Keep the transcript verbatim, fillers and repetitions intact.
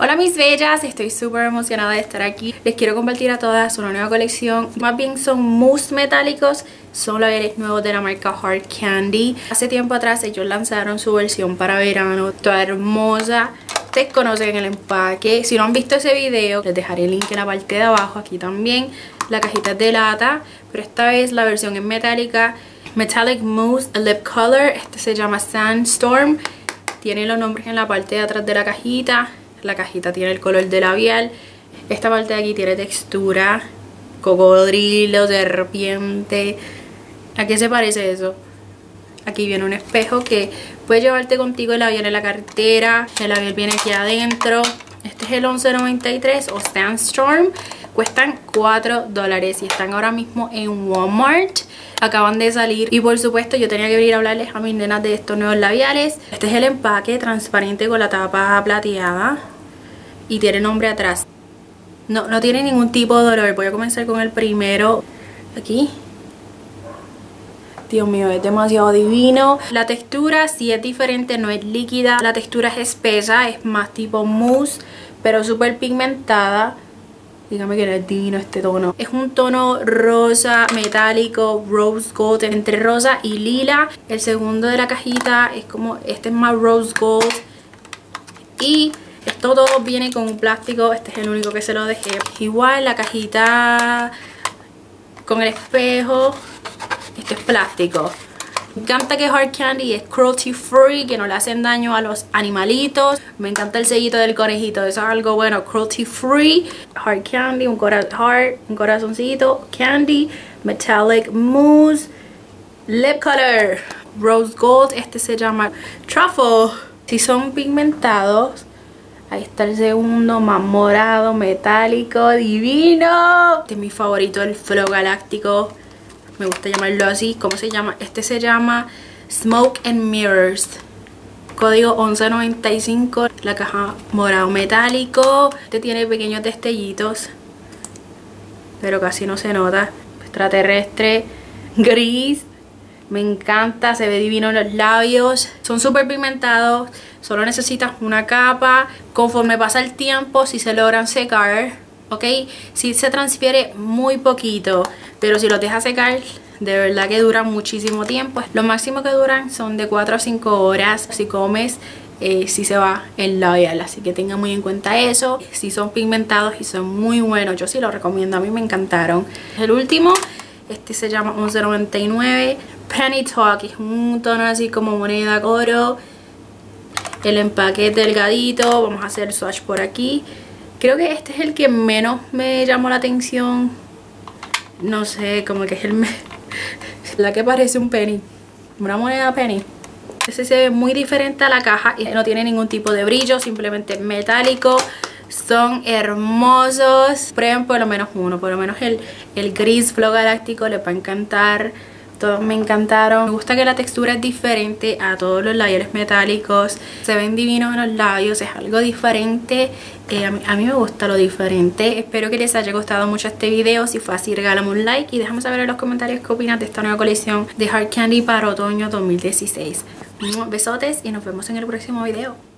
Hola mis bellas, estoy súper emocionada de estar aquí. Les quiero compartir a todas una nueva colección. Más bien son mousse metálicos. Son labiales nuevos de la marca Hard Candy. Hace tiempo atrás ellos lanzaron su versión para verano. Toda hermosa. Ustedes conocen el empaque. Si no han visto ese video, les dejaré el link en la parte de abajo. Aquí también. La cajita es de lata. Pero esta vez la versión es metálica. Metallic Mousse Lip Color. Este se llama Sandstorm. Tiene los nombres en la parte de atrás de la cajita. La cajita tiene el color de labial. Esta parte de aquí tiene textura cocodrilo, serpiente. ¿A qué se parece eso? Aquí viene un espejo que puedes llevarte contigo el labial en la cartera. El labial viene aquí adentro. Este es el once noventa y tres o Sandstorm. Cuestan cuatro dólares y están ahora mismo en Walmart. Acaban de salir y por supuesto yo tenía que venir a hablarles a mis nenas de estos nuevos labiales. Este es el empaque transparente con la tapa plateada y tiene nombre atrás. No, no tiene ningún tipo de dolor. Voy a comenzar con el primero. Aquí. Dios mío, es demasiado divino. La textura sí es diferente, no es líquida. La textura es espesa, es más tipo mousse, pero súper pigmentada. Dígame que no es divino este tono. Es un tono rosa, metálico, rose gold, entre rosa y lila. El segundo de la cajita es como, este es más rose gold. Y esto todo viene con un plástico, este es el único que se lo dejé. Igual la cajita con el espejo, esto es plástico. Me encanta que Hard Candy es cruelty free, que no le hacen daño a los animalitos. Me encanta el sellito del conejito, eso es algo bueno, cruelty free. Hard Candy, un, cora heart, un corazoncito, candy, metallic mousse, lip color, rose gold, este se llama truffle. Si son pigmentados, ahí está el segundo, más morado, metálico, divino. Este es mi favorito, el Flow Galáctico. Me gusta llamarlo así. ¿Cómo se llama? Este se llama Smoke and Mirrors. Código once noventa y cinco. La caja morado metálico. Este tiene pequeños destellitos, pero casi no se nota. Extraterrestre. Gris. Me encanta. Se ve divino en los labios. Son súper pigmentados. Solo necesitas una capa. Conforme pasa el tiempo, si se logran secar, ¿ok? Si se transfiere muy poquito, pero si los dejas secar, de verdad que duran muchísimo tiempo. Lo máximo que duran son de cuatro a cinco horas. Si comes, eh, si se va el labial, así que tengan muy en cuenta eso. Si son pigmentados y son muy buenos, yo sí los recomiendo, a mí me encantaron. El último, este se llama once noventa y nueve Penny Talk, es un tono así como moneda oro. El empaque es delgadito. Vamos a hacer swatch por aquí. Creo que este es el que menos me llamó la atención. No sé, como que es el... Me... la que parece un penny. Una moneda penny. Este se ve muy diferente a la caja y no tiene ningún tipo de brillo, simplemente metálico. Son hermosos. Prueben por lo menos uno. Por lo menos el, el gris Flow Galáctico les va a encantar. Todos me encantaron. Me gusta que la textura es diferente a todos los labiales metálicos. Se ven divinos en los labios. Es algo diferente. Eh, a, mí, a mí me gusta lo diferente. Espero que les haya gustado mucho este video. Si fue así, regálame un like y déjame saber en los comentarios qué opinas de esta nueva colección de Hard Candy para otoño dos mil dieciséis. Besotes y nos vemos en el próximo video.